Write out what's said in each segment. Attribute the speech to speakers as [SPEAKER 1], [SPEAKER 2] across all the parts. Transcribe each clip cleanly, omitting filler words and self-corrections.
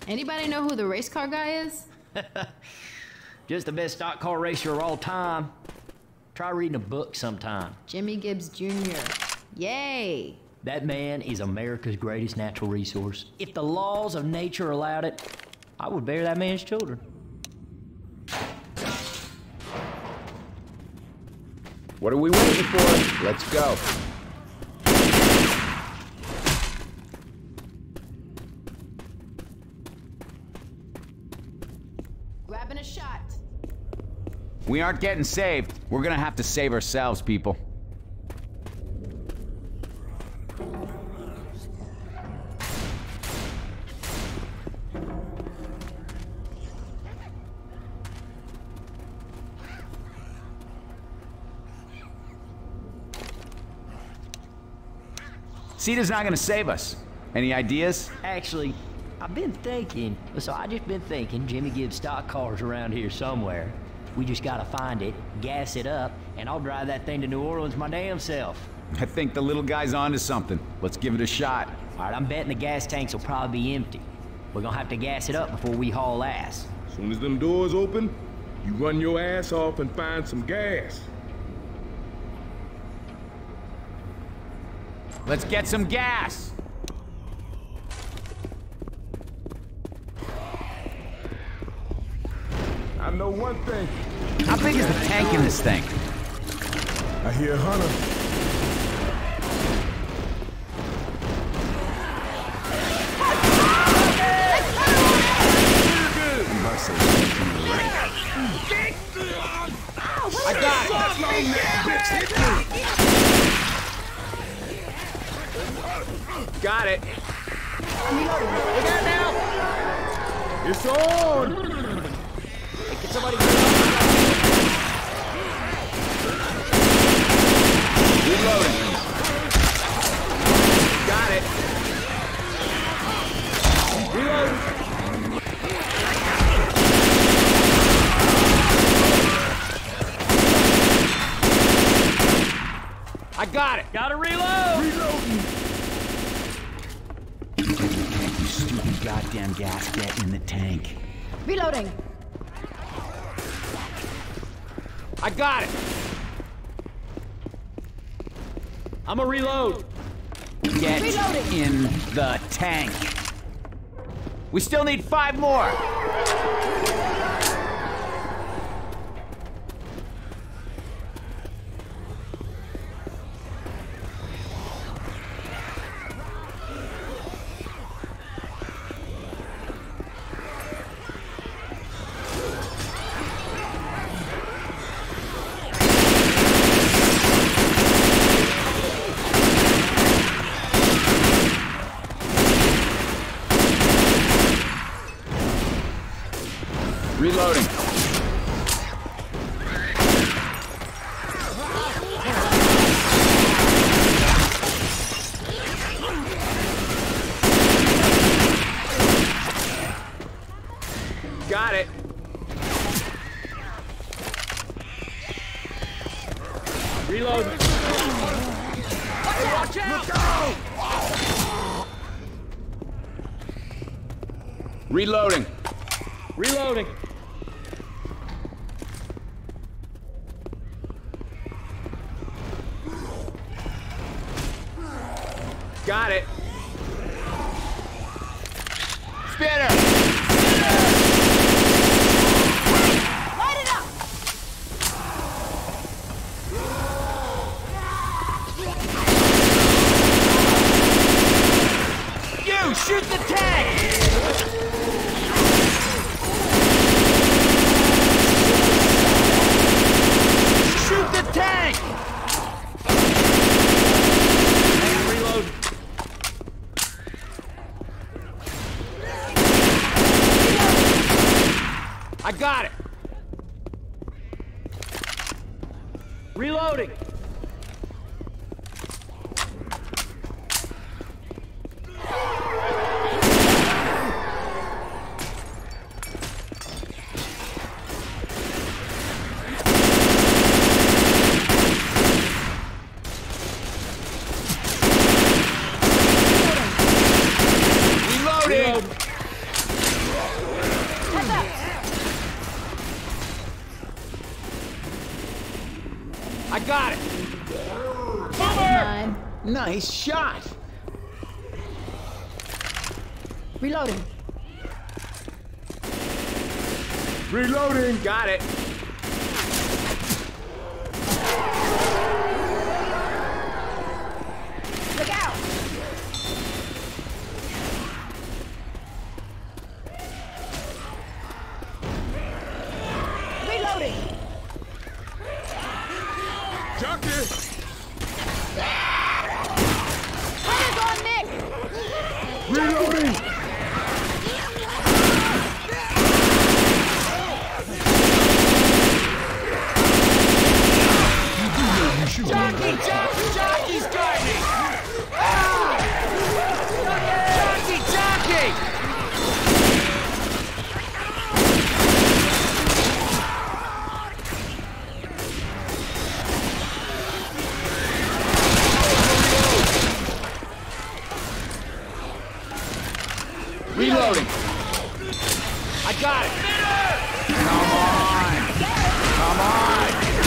[SPEAKER 1] Anybody know who the race car guy is?
[SPEAKER 2] Just the best stock car racer of all time. Try reading a book sometime.
[SPEAKER 1] Jimmy Gibbs Jr. Yay!
[SPEAKER 2] That man is America's greatest natural resource. If the laws of nature allowed it, I would bear that man's children.
[SPEAKER 3] What are we waiting for? Let's go.
[SPEAKER 1] Grabbing a shot.
[SPEAKER 3] We aren't getting saved. We're gonna have to save ourselves, people. Cedar's not gonna save us. Any ideas?
[SPEAKER 2] Actually, I've been thinking, Jimmy Gibbs stock cars around here somewhere. We just gotta find it, gas it up, and I'll drive that thing to New Orleans my damn self.
[SPEAKER 3] I think the little guy's onto something. Let's give it a shot.
[SPEAKER 2] All right, I'm betting the gas tanks will probably be empty. We're gonna have to gas it up before we haul ass.
[SPEAKER 4] Soon as them doors open, you run your ass off and find some gas.
[SPEAKER 3] Let's get some gas!
[SPEAKER 4] I know one thing.
[SPEAKER 3] How big is the tank in this thing?
[SPEAKER 4] I hear Hunter.
[SPEAKER 3] I got it! Got it! Look out now!
[SPEAKER 4] It's on!
[SPEAKER 2] Hey, can somebody...
[SPEAKER 3] Reloading. Got it. Reload. I got it.
[SPEAKER 2] Gotta reload!
[SPEAKER 4] Reloading!
[SPEAKER 3] You stupid goddamn gas get in the tank.
[SPEAKER 1] Reloading.
[SPEAKER 3] I got it.
[SPEAKER 2] I'ma reload.
[SPEAKER 3] Get
[SPEAKER 1] Reloading.
[SPEAKER 3] in the tank. We still need 5 more. Reloading. Got it.
[SPEAKER 2] Reload. Hey, watch out!
[SPEAKER 3] Reloading.
[SPEAKER 2] Reloading.
[SPEAKER 3] Got it. Spinner.
[SPEAKER 1] Light it up!
[SPEAKER 3] You shoot the tank. Shoot the tank.
[SPEAKER 2] Reload.
[SPEAKER 3] I got it.
[SPEAKER 2] Reloading.
[SPEAKER 3] Reloading. Nice shot.
[SPEAKER 1] Reloading.
[SPEAKER 4] Reloading.
[SPEAKER 3] Got it.
[SPEAKER 1] Look out! Reloading.
[SPEAKER 4] Junkie.
[SPEAKER 1] Hunter's on Nick.
[SPEAKER 4] Reloading.
[SPEAKER 3] Jockey's got me! Jockey! Reloading. I got it. Come on. Come on.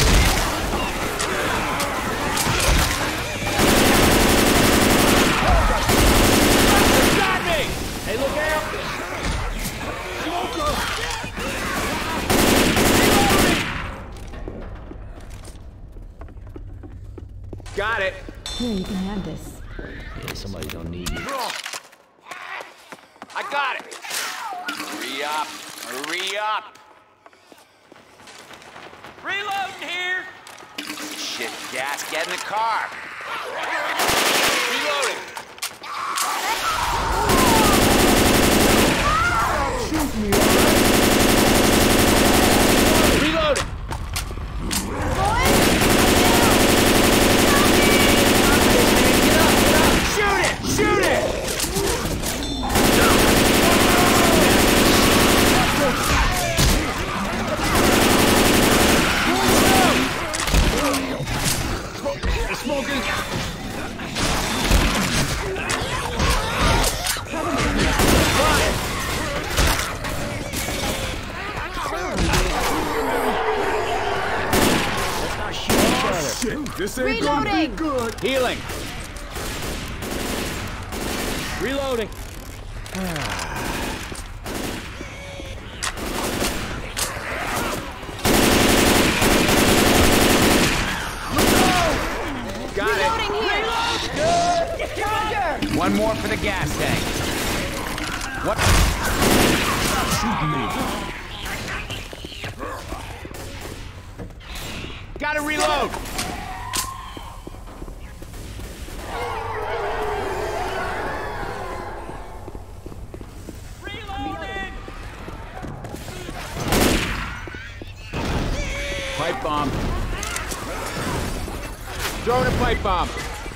[SPEAKER 3] Got me. Hey, look out. Smoker. Reloading. Got it.
[SPEAKER 1] Here, you can have this.
[SPEAKER 2] Yeah, somebody's gonna need you.
[SPEAKER 3] I got it. Hurry up. Hurry up. Reloading here. Shit, gas. Get in the car. Reloading.
[SPEAKER 4] Shoot me,
[SPEAKER 3] Reloading. Shoot it! Shoot it! Smoking.
[SPEAKER 4] Shit, this ain't gonna be
[SPEAKER 1] Reloading.
[SPEAKER 4] good.
[SPEAKER 3] Healing.
[SPEAKER 2] Reloading.
[SPEAKER 3] Got
[SPEAKER 1] Reloading here. Roger.
[SPEAKER 3] it. One more for the gas tank. What? Gotta reload. Pipe bomb. Throwing a pipe bomb.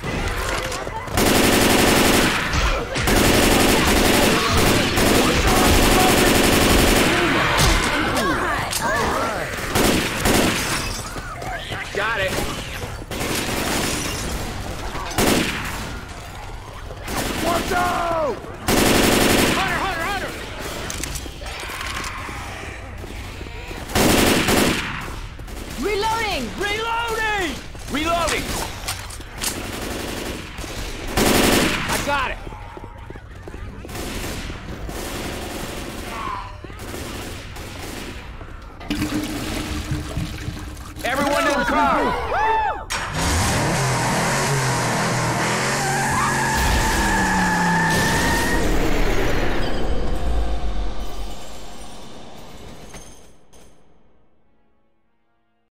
[SPEAKER 3] Got it. Watch out! Hunter!
[SPEAKER 1] Reloading.
[SPEAKER 3] Reloading! I got it! Everyone to the car!